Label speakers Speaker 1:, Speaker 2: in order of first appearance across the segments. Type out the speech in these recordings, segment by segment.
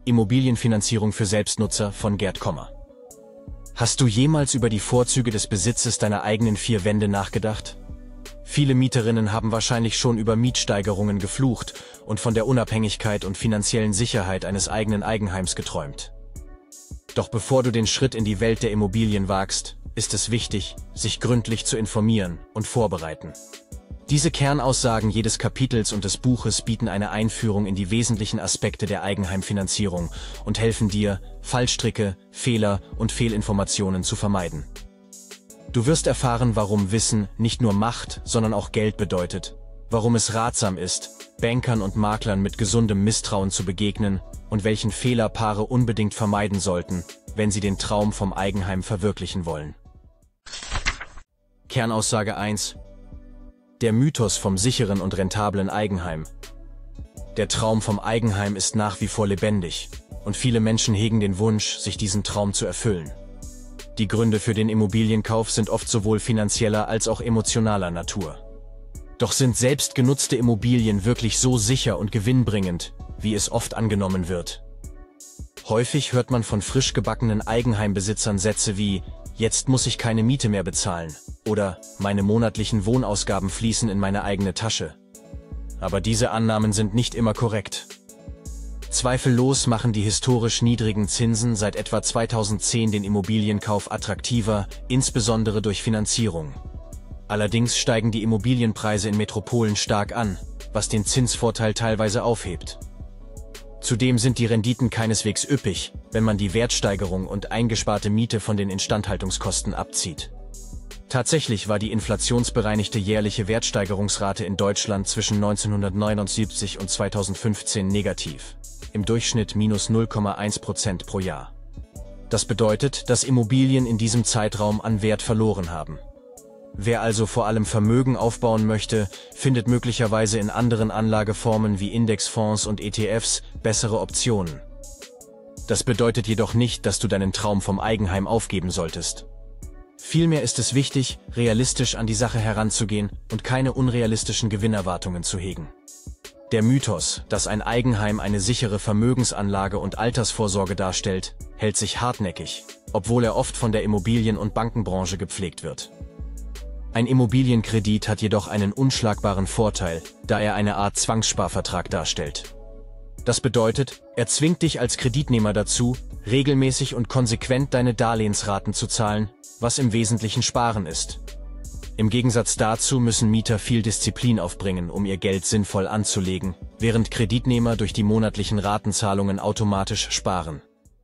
Speaker 1: Immobilienfinanzierung für Selbstnutzer von Gerd Kommer. Hast du jemals über die Vorzüge des Besitzes deiner eigenen vier Wände nachgedacht? Viele Mieterinnen haben wahrscheinlich schon über Mietsteigerungen geflucht und von der Unabhängigkeit und finanziellen Sicherheit eines eigenen Eigenheims geträumt. Doch bevor du den Schritt in die Welt der Immobilien wagst, ist es wichtig, sich gründlich zu informieren und vorbereiten. Diese Kernaussagen jedes Kapitels und des Buches bieten eine Einführung in die wesentlichen Aspekte der Eigenheimfinanzierung und helfen dir, Fallstricke, Fehler und Fehlinformationen zu vermeiden. Du wirst erfahren, warum Wissen nicht nur Macht, sondern auch Geld bedeutet, warum es ratsam ist, Bankern und Maklern mit gesundem Misstrauen zu begegnen und welchen Fehler Paare unbedingt vermeiden sollten, wenn sie den Traum vom Eigenheim verwirklichen wollen. Kernaussage 1: Der Mythos vom sicheren und rentablen Eigenheim. Der Traum vom Eigenheim ist nach wie vor lebendig und viele Menschen hegen den Wunsch, sich diesen Traum zu erfüllen. Die Gründe für den Immobilienkauf sind oft sowohl finanzieller als auch emotionaler Natur. Doch sind selbstgenutzte Immobilien wirklich so sicher und gewinnbringend, wie es oft angenommen wird? Häufig hört man von frisch gebackenen Eigenheimbesitzern Sätze wie „Jetzt muss ich keine Miete mehr bezahlen" oder „Meine monatlichen Wohnausgaben fließen in meine eigene Tasche." Aber diese Annahmen sind nicht immer korrekt. Zweifellos machen die historisch niedrigen Zinsen seit etwa 2010 den Immobilienkauf attraktiver, insbesondere durch Finanzierung. Allerdings steigen die Immobilienpreise in Metropolen stark an, was den Zinsvorteil teilweise aufhebt. Zudem sind die Renditen keineswegs üppig, wenn man die Wertsteigerung und eingesparte Miete von den Instandhaltungskosten abzieht. Tatsächlich war die inflationsbereinigte jährliche Wertsteigerungsrate in Deutschland zwischen 1979 und 2015 negativ, im Durchschnitt minus 0,1% pro Jahr. Das bedeutet, dass Immobilien in diesem Zeitraum an Wert verloren haben. Wer also vor allem Vermögen aufbauen möchte, findet möglicherweise in anderen Anlageformen wie Indexfonds und ETFs bessere Optionen. Das bedeutet jedoch nicht, dass du deinen Traum vom Eigenheim aufgeben solltest. Vielmehr ist es wichtig, realistisch an die Sache heranzugehen und keine unrealistischen Gewinnerwartungen zu hegen. Der Mythos, dass ein Eigenheim eine sichere Vermögensanlage und Altersvorsorge darstellt, hält sich hartnäckig, obwohl er oft von der Immobilien- und Bankenbranche gepflegt wird. Ein Immobilienkredit hat jedoch einen unschlagbaren Vorteil, da er eine Art Zwangssparvertrag darstellt. Das bedeutet, er zwingt dich als Kreditnehmer dazu, regelmäßig und konsequent deine Darlehensraten zu zahlen, was im Wesentlichen Sparen ist. Im Gegensatz dazu müssen Mieter viel Disziplin aufbringen, um ihr Geld sinnvoll anzulegen, während Kreditnehmer durch die monatlichen Ratenzahlungen automatisch sparen.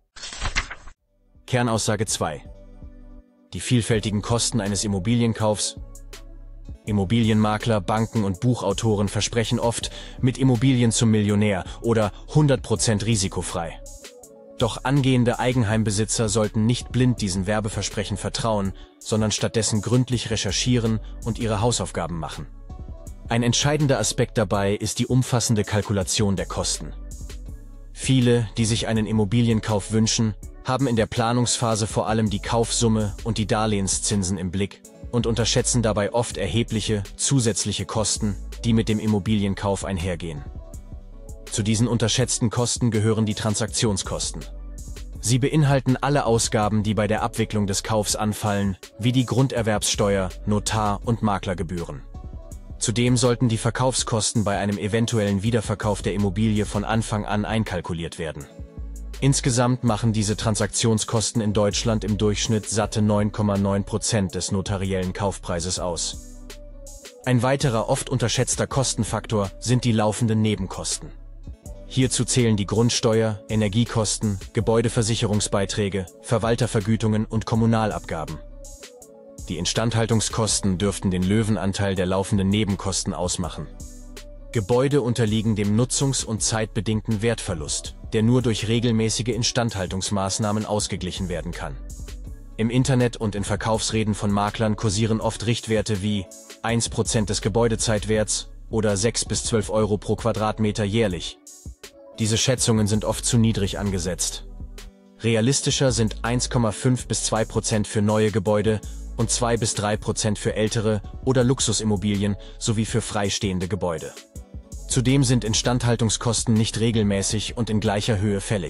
Speaker 1: Kernaussage 2: Die vielfältigen Kosten eines Immobilienkaufs. Immobilienmakler, Banken und Buchautoren versprechen oft, mit Immobilien zum Millionär oder 100% risikofrei. Doch angehende Eigenheimbesitzer sollten nicht blind diesen Werbeversprechen vertrauen, sondern stattdessen gründlich recherchieren und ihre Hausaufgaben machen. Ein entscheidender Aspekt dabei ist die umfassende Kalkulation der Kosten. Viele, die sich einen Immobilienkauf wünschen, haben in der Planungsphase vor allem die Kaufsumme und die Darlehenszinsen im Blick und unterschätzen dabei oft erhebliche, zusätzliche Kosten, die mit dem Immobilienkauf einhergehen. Zu diesen unterschätzten Kosten gehören die Transaktionskosten. Sie beinhalten alle Ausgaben, die bei der Abwicklung des Kaufs anfallen, wie die Grunderwerbssteuer, Notar- und Maklergebühren. Zudem sollten die Verkaufskosten bei einem eventuellen Wiederverkauf der Immobilie von Anfang an einkalkuliert werden. Insgesamt machen diese Transaktionskosten in Deutschland im Durchschnitt satte 9,9% des notariellen Kaufpreises aus. Ein weiterer oft unterschätzter Kostenfaktor sind die laufenden Nebenkosten. Hierzu zählen die Grundsteuer, Energiekosten, Gebäudeversicherungsbeiträge, Verwaltervergütungen und Kommunalabgaben. Die Instandhaltungskosten dürften den Löwenanteil der laufenden Nebenkosten ausmachen. Gebäude unterliegen dem nutzungs- und zeitbedingten Wertverlust, der nur durch regelmäßige Instandhaltungsmaßnahmen ausgeglichen werden kann. Im Internet und in Verkaufsreden von Maklern kursieren oft Richtwerte wie 1% des Gebäudezeitwerts oder 6 bis 12 Euro pro Quadratmeter jährlich. Diese Schätzungen sind oft zu niedrig angesetzt. Realistischer sind 1,5 bis 2% für neue Gebäude und 2 bis 3% für ältere oder Luxusimmobilien sowie für freistehende Gebäude. Zudem sind Instandhaltungskosten nicht regelmäßig und in gleicher Höhe fällig.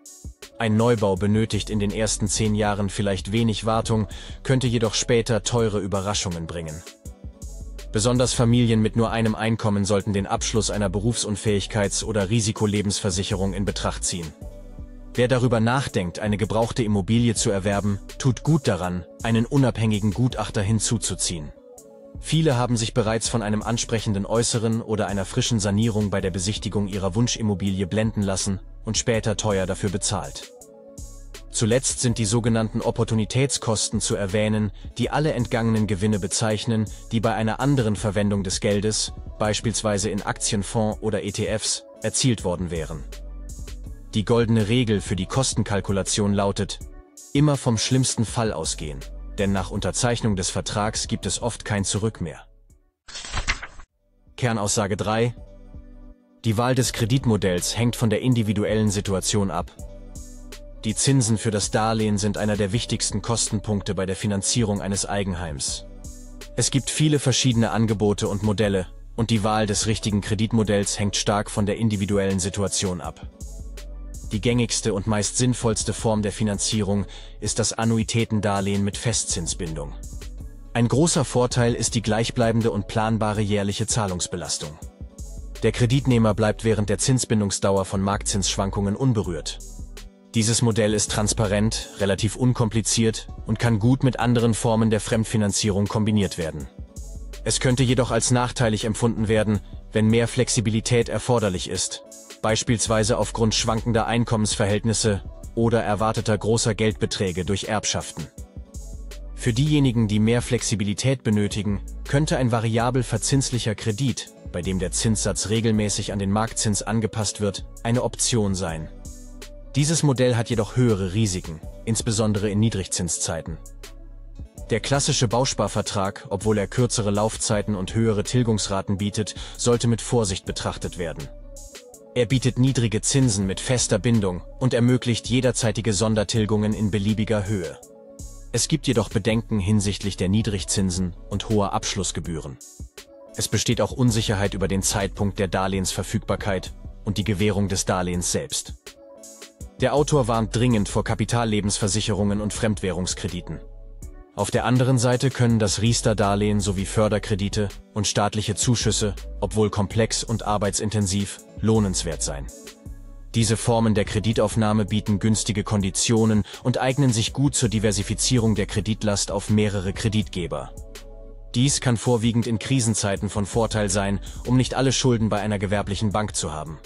Speaker 1: Ein Neubau benötigt in den ersten 10 Jahren vielleicht wenig Wartung, könnte jedoch später teure Überraschungen bringen. Besonders Familien mit nur einem Einkommen sollten den Abschluss einer Berufsunfähigkeits- oder Risikolebensversicherung in Betracht ziehen. Wer darüber nachdenkt, eine gebrauchte Immobilie zu erwerben, tut gut daran, einen unabhängigen Gutachter hinzuzuziehen. Viele haben sich bereits von einem ansprechenden Äußeren oder einer frischen Sanierung bei der Besichtigung ihrer Wunschimmobilie blenden lassen und später teuer dafür bezahlt. Zuletzt sind die sogenannten Opportunitätskosten zu erwähnen, die alle entgangenen Gewinne bezeichnen, die bei einer anderen Verwendung des Geldes, beispielsweise in Aktienfonds oder ETFs, erzielt worden wären. Die goldene Regel für die Kostenkalkulation lautet: immer vom schlimmsten Fall ausgehen, denn nach Unterzeichnung des Vertrags gibt es oft kein Zurück mehr. Kernaussage 3: Die Wahl des Kreditmodells hängt von der individuellen Situation ab. Die Zinsen für das Darlehen sind einer der wichtigsten Kostenpunkte bei der Finanzierung eines Eigenheims. Es gibt viele verschiedene Angebote und Modelle, und die Wahl des richtigen Kreditmodells hängt stark von der individuellen Situation ab. Die gängigste und meist sinnvollste Form der Finanzierung ist das Annuitätendarlehen mit Festzinsbindung. Ein großer Vorteil ist die gleichbleibende und planbare jährliche Zahlungsbelastung. Der Kreditnehmer bleibt während der Zinsbindungsdauer von Marktzinsschwankungen unberührt. Dieses Modell ist transparent, relativ unkompliziert und kann gut mit anderen Formen der Fremdfinanzierung kombiniert werden. Es könnte jedoch als nachteilig empfunden werden, wenn mehr Flexibilität erforderlich ist, beispielsweise aufgrund schwankender Einkommensverhältnisse oder erwarteter großer Geldbeträge durch Erbschaften. Für diejenigen, die mehr Flexibilität benötigen, könnte ein variabel verzinslicher Kredit, bei dem der Zinssatz regelmäßig an den Marktzins angepasst wird, eine Option sein. Dieses Modell hat jedoch höhere Risiken, insbesondere in Niedrigzinszeiten. Der klassische Bausparvertrag, obwohl er kürzere Laufzeiten und höhere Tilgungsraten bietet, sollte mit Vorsicht betrachtet werden. Er bietet niedrige Zinsen mit fester Bindung und ermöglicht jederzeitige Sondertilgungen in beliebiger Höhe. Es gibt jedoch Bedenken hinsichtlich der Niedrigzinsen und hoher Abschlussgebühren. Es besteht auch Unsicherheit über den Zeitpunkt der Darlehensverfügbarkeit und die Gewährung des Darlehens selbst. Der Autor warnt dringend vor Kapitallebensversicherungen und Fremdwährungskrediten. Auf der anderen Seite können das Riester-Darlehen sowie Förderkredite und staatliche Zuschüsse, obwohl komplex und arbeitsintensiv, lohnenswert sein. Diese Formen der Kreditaufnahme bieten günstige Konditionen und eignen sich gut zur Diversifizierung der Kreditlast auf mehrere Kreditgeber. Dies kann vorwiegend in Krisenzeiten von Vorteil sein, um nicht alle Schulden bei einer gewerblichen Bank zu haben.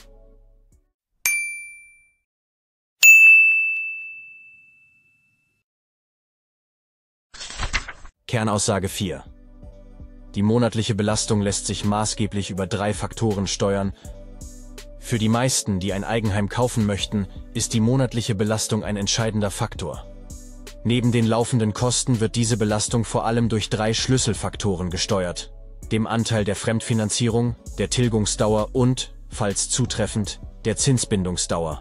Speaker 1: Kernaussage 4: Die monatliche Belastung lässt sich maßgeblich über 3 Faktoren steuern. Für die meisten, die ein Eigenheim kaufen möchten, ist die monatliche Belastung ein entscheidender Faktor. Neben den laufenden Kosten wird diese Belastung vor allem durch 3 Schlüsselfaktoren gesteuert: dem Anteil der Fremdfinanzierung, der Tilgungsdauer und, falls zutreffend, der Zinsbindungsdauer.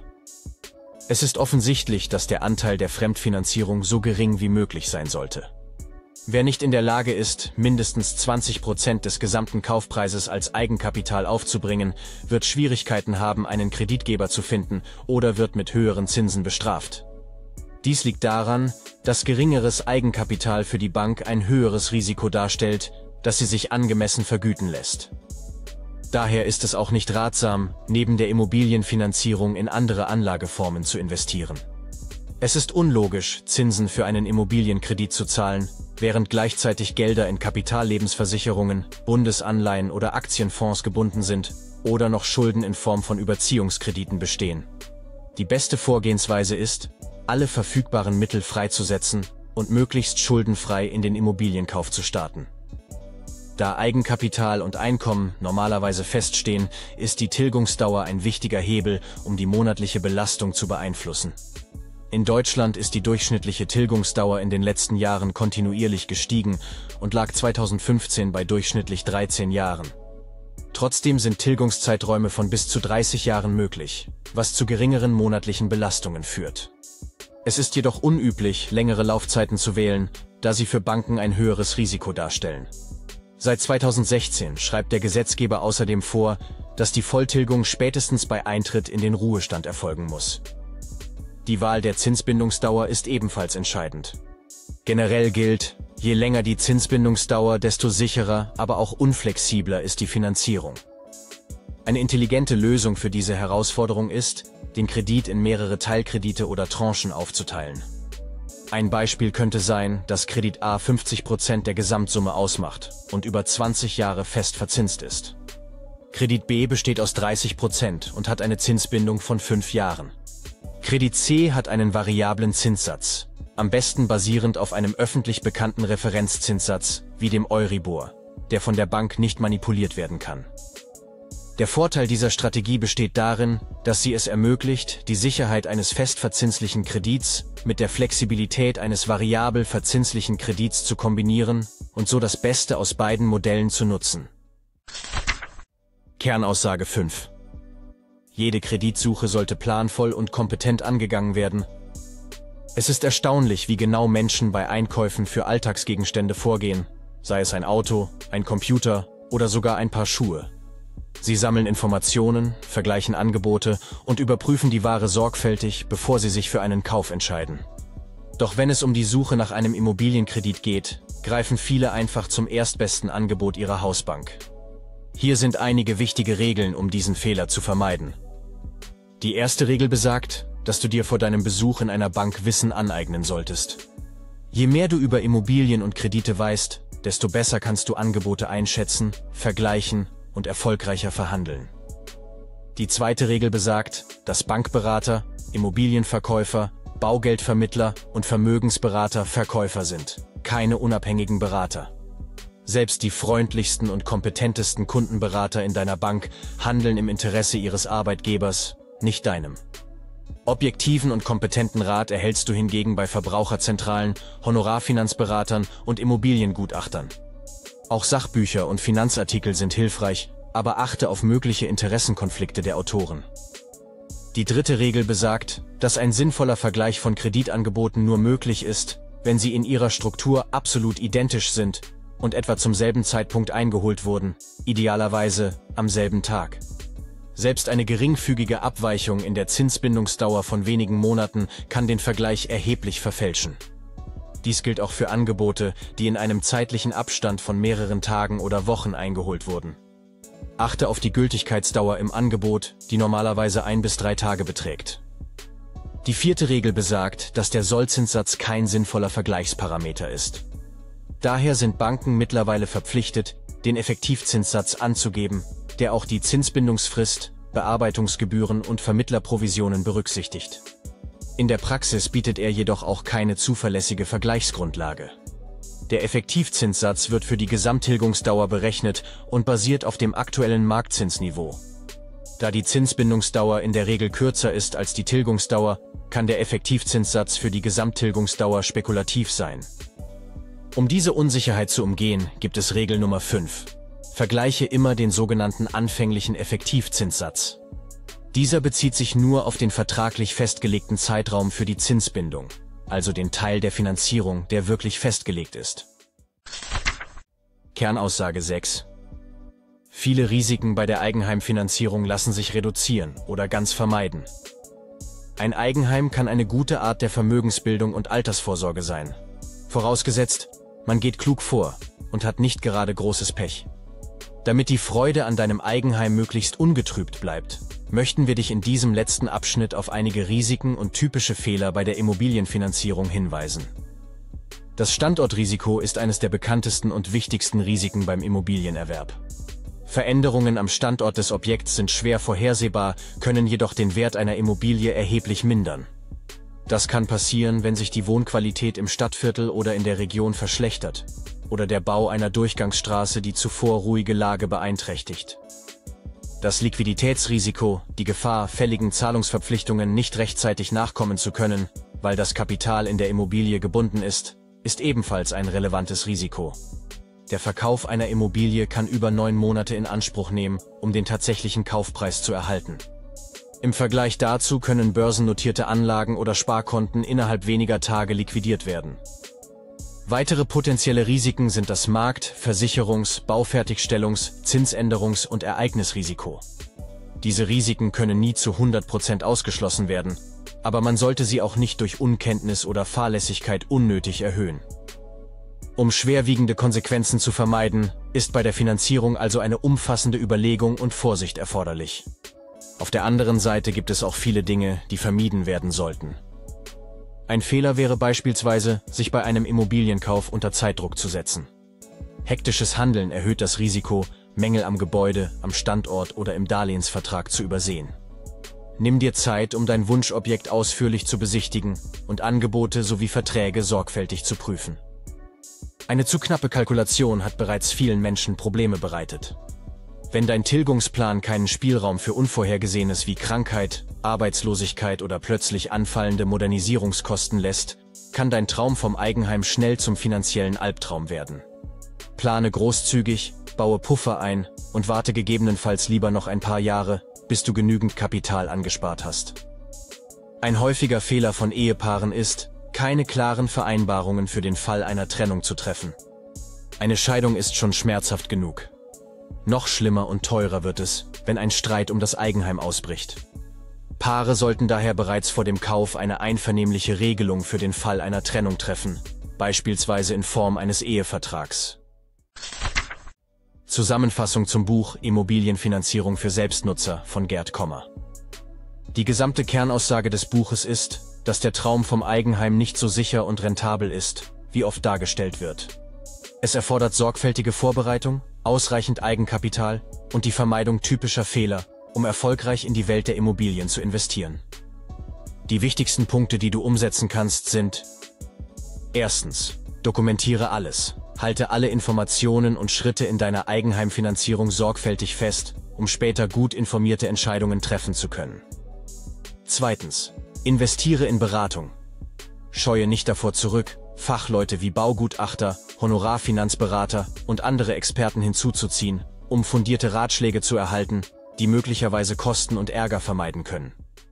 Speaker 1: Es ist offensichtlich, dass der Anteil der Fremdfinanzierung so gering wie möglich sein sollte. Wer nicht in der Lage ist, mindestens 20% des gesamten Kaufpreises als Eigenkapital aufzubringen, wird Schwierigkeiten haben, einen Kreditgeber zu finden oder wird mit höheren Zinsen bestraft. Dies liegt daran, dass geringeres Eigenkapital für die Bank ein höheres Risiko darstellt, das sie sich angemessen vergüten lässt. Daher ist es auch nicht ratsam, neben der Immobilienfinanzierung in andere Anlageformen zu investieren. Es ist unlogisch, Zinsen für einen Immobilienkredit zu zahlen, während gleichzeitig Gelder in Kapitallebensversicherungen, Bundesanleihen oder Aktienfonds gebunden sind oder noch Schulden in Form von Überziehungskrediten bestehen. Die beste Vorgehensweise ist, alle verfügbaren Mittel freizusetzen und möglichst schuldenfrei in den Immobilienkauf zu starten. Da Eigenkapital und Einkommen normalerweise feststehen, ist die Tilgungsdauer ein wichtiger Hebel, um die monatliche Belastung zu beeinflussen. In Deutschland ist die durchschnittliche Tilgungsdauer in den letzten Jahren kontinuierlich gestiegen und lag 2015 bei durchschnittlich 13 Jahren. Trotzdem sind Tilgungszeiträume von bis zu 30 Jahren möglich, was zu geringeren monatlichen Belastungen führt. Es ist jedoch unüblich, längere Laufzeiten zu wählen, da sie für Banken ein höheres Risiko darstellen. Seit 2016 schreibt der Gesetzgeber außerdem vor, dass die Volltilgung spätestens bei Eintritt in den Ruhestand erfolgen muss. Die Wahl der Zinsbindungsdauer ist ebenfalls entscheidend. Generell gilt, je länger die Zinsbindungsdauer, desto sicherer, aber auch unflexibler ist die Finanzierung. Eine intelligente Lösung für diese Herausforderung ist, den Kredit in mehrere Teilkredite oder Tranchen aufzuteilen. Ein Beispiel könnte sein, dass Kredit A 50% der Gesamtsumme ausmacht und über 20 Jahre fest verzinst ist. Kredit B besteht aus 30% und hat eine Zinsbindung von 5 Jahren. Kredit C hat einen variablen Zinssatz, am besten basierend auf einem öffentlich bekannten Referenzzinssatz, wie dem Euribor, der von der Bank nicht manipuliert werden kann. Der Vorteil dieser Strategie besteht darin, dass sie es ermöglicht, die Sicherheit eines festverzinslichen Kredits mit der Flexibilität eines variabel verzinslichen Kredits zu kombinieren und so das Beste aus beiden Modellen zu nutzen. Kernaussage 5. Jede Kreditsuche sollte planvoll und kompetent angegangen werden. Es ist erstaunlich, wie genau Menschen bei Einkäufen für Alltagsgegenstände vorgehen, sei es ein Auto, ein Computer oder sogar ein Paar Schuhe. Sie sammeln Informationen, vergleichen Angebote und überprüfen die Ware sorgfältig, bevor sie sich für einen Kauf entscheiden. Doch wenn es um die Suche nach einem Immobilienkredit geht, greifen viele einfach zum erstbesten Angebot ihrer Hausbank. Hier sind einige wichtige Regeln, um diesen Fehler zu vermeiden. Die erste Regel besagt, dass du dir vor deinem Besuch in einer Bank Wissen aneignen solltest. Je mehr du über Immobilien und Kredite weißt, desto besser kannst du Angebote einschätzen, vergleichen und erfolgreicher verhandeln. Die zweite Regel besagt, dass Bankberater, Immobilienverkäufer, Baugeldvermittler und Vermögensberater Verkäufer sind, keine unabhängigen Berater. Selbst die freundlichsten und kompetentesten Kundenberater in deiner Bank handeln im Interesse ihres Arbeitgebers, nicht deinem. Objektiven und kompetenten Rat erhältst du hingegen bei Verbraucherzentralen, Honorarfinanzberatern und Immobiliengutachtern. Auch Sachbücher und Finanzartikel sind hilfreich, aber achte auf mögliche Interessenkonflikte der Autoren. Die dritte Regel besagt, dass ein sinnvoller Vergleich von Kreditangeboten nur möglich ist, wenn sie in ihrer Struktur absolut identisch sind und etwa zum selben Zeitpunkt eingeholt wurden, idealerweise am selben Tag. Selbst eine geringfügige Abweichung in der Zinsbindungsdauer von wenigen Monaten kann den Vergleich erheblich verfälschen. Dies gilt auch für Angebote, die in einem zeitlichen Abstand von mehreren Tagen oder Wochen eingeholt wurden. Achte auf die Gültigkeitsdauer im Angebot, die normalerweise 1 bis 3 Tage beträgt. Die vierte Regel besagt, dass der Sollzinssatz kein sinnvoller Vergleichsparameter ist. Daher sind Banken mittlerweile verpflichtet, den Effektivzinssatz anzugeben, der auch die Zinsbindungsfrist, Bearbeitungsgebühren und Vermittlerprovisionen berücksichtigt. In der Praxis bietet er jedoch auch keine zuverlässige Vergleichsgrundlage. Der Effektivzinssatz wird für die Gesamttilgungsdauer berechnet und basiert auf dem aktuellen Marktzinsniveau. Da die Zinsbindungsdauer in der Regel kürzer ist als die Tilgungsdauer, kann der Effektivzinssatz für die Gesamttilgungsdauer spekulativ sein. Um diese Unsicherheit zu umgehen, gibt es Regel Nummer 5. Vergleiche immer den sogenannten anfänglichen Effektivzinssatz. Dieser bezieht sich nur auf den vertraglich festgelegten Zeitraum für die Zinsbindung, also den Teil der Finanzierung, der wirklich festgelegt ist. Kernaussage 6. Viele Risiken bei der Eigenheimfinanzierung lassen sich reduzieren oder ganz vermeiden. Ein Eigenheim kann eine gute Art der Vermögensbildung und Altersvorsorge sein. Vorausgesetzt, man geht klug vor und hat nicht gerade großes Pech. Damit die Freude an deinem Eigenheim möglichst ungetrübt bleibt, möchten wir dich in diesem letzten Abschnitt auf einige Risiken und typische Fehler bei der Immobilienfinanzierung hinweisen. Das Standortrisiko ist eines der bekanntesten und wichtigsten Risiken beim Immobilienerwerb. Veränderungen am Standort des Objekts sind schwer vorhersehbar, können jedoch den Wert einer Immobilie erheblich mindern. Das kann passieren, wenn sich die Wohnqualität im Stadtviertel oder in der Region verschlechtert oder der Bau einer Durchgangsstraße die zuvor ruhige Lage beeinträchtigt. Das Liquiditätsrisiko, die Gefahr, fälligen Zahlungsverpflichtungen nicht rechtzeitig nachkommen zu können, weil das Kapital in der Immobilie gebunden ist ebenfalls ein relevantes Risiko. Der Verkauf einer Immobilie kann über 9 Monate in Anspruch nehmen, um den tatsächlichen Kaufpreis zu erhalten. Im Vergleich dazu können börsennotierte Anlagen oder Sparkonten innerhalb weniger Tage liquidiert werden. Weitere potenzielle Risiken sind das Markt-, Versicherungs-, Baufertigstellungs-, Zinsänderungs- und Ereignisrisiko. Diese Risiken können nie zu 100% ausgeschlossen werden, aber man sollte sie auch nicht durch Unkenntnis oder Fahrlässigkeit unnötig erhöhen. Um schwerwiegende Konsequenzen zu vermeiden, ist bei der Finanzierung also eine umfassende Überlegung und Vorsicht erforderlich. Auf der anderen Seite gibt es auch viele Dinge, die vermieden werden sollten. Ein Fehler wäre beispielsweise, sich bei einem Immobilienkauf unter Zeitdruck zu setzen. Hektisches Handeln erhöht das Risiko, Mängel am Gebäude, am Standort oder im Darlehensvertrag zu übersehen. Nimm dir Zeit, um dein Wunschobjekt ausführlich zu besichtigen und Angebote sowie Verträge sorgfältig zu prüfen. Eine zu knappe Kalkulation hat bereits vielen Menschen Probleme bereitet. Wenn dein Tilgungsplan keinen Spielraum für Unvorhergesehenes wie Krankheit, Arbeitslosigkeit oder plötzlich anfallende Modernisierungskosten lässt, kann dein Traum vom Eigenheim schnell zum finanziellen Albtraum werden. Plane großzügig, baue Puffer ein und warte gegebenenfalls lieber noch ein paar Jahre, bis du genügend Kapital angespart hast. Ein häufiger Fehler von Ehepaaren ist, keine klaren Vereinbarungen für den Fall einer Trennung zu treffen. Eine Scheidung ist schon schmerzhaft genug. Noch schlimmer und teurer wird es, wenn ein Streit um das Eigenheim ausbricht. Paare sollten daher bereits vor dem Kauf eine einvernehmliche Regelung für den Fall einer Trennung treffen, beispielsweise in Form eines Ehevertrags. Zusammenfassung zum Buch Immobilienfinanzierung für Selbstnutzer von Gerd Kommer. Die gesamte Kernaussage des Buches ist, dass der Traum vom Eigenheim nicht so sicher und rentabel ist, wie oft dargestellt wird. Es erfordert sorgfältige Vorbereitung, ausreichend Eigenkapital und die Vermeidung typischer Fehler, um erfolgreich in die Welt der Immobilien zu investieren. Die wichtigsten Punkte, die du umsetzen kannst, sind: Erstens, dokumentiere alles. Halte alle Informationen und Schritte in deiner Eigenheimfinanzierung sorgfältig fest, um später gut informierte Entscheidungen treffen zu können. Zweitens, investiere in Beratung. Scheue nicht davor zurück, Fachleute wie Baugutachter, Honorarfinanzberater und andere Experten hinzuzuziehen, um fundierte Ratschläge zu erhalten, die möglicherweise Kosten und Ärger vermeiden können.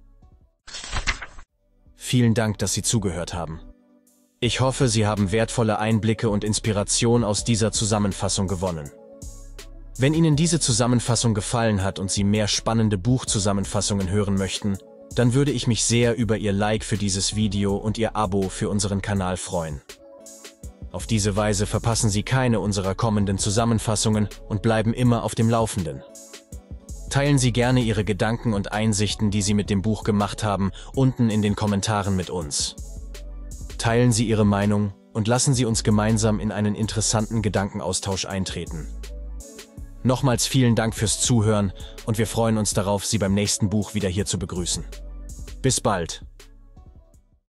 Speaker 1: Vielen Dank, dass Sie zugehört haben. Ich hoffe, Sie haben wertvolle Einblicke und Inspiration aus dieser Zusammenfassung gewonnen. Wenn Ihnen diese Zusammenfassung gefallen hat und Sie mehr spannende Buchzusammenfassungen hören möchten, dann würde ich mich sehr über Ihr Like für dieses Video und Ihr Abo für unseren Kanal freuen. Auf diese Weise verpassen Sie keine unserer kommenden Zusammenfassungen und bleiben immer auf dem Laufenden. Teilen Sie gerne Ihre Gedanken und Einsichten, die Sie mit dem Buch gemacht haben, unten in den Kommentaren mit uns. Teilen Sie Ihre Meinung und lassen Sie uns gemeinsam in einen interessanten Gedankenaustausch eintreten. Nochmals vielen Dank fürs Zuhören und wir freuen uns darauf, Sie beim nächsten Buch wieder hier zu begrüßen. Bis bald!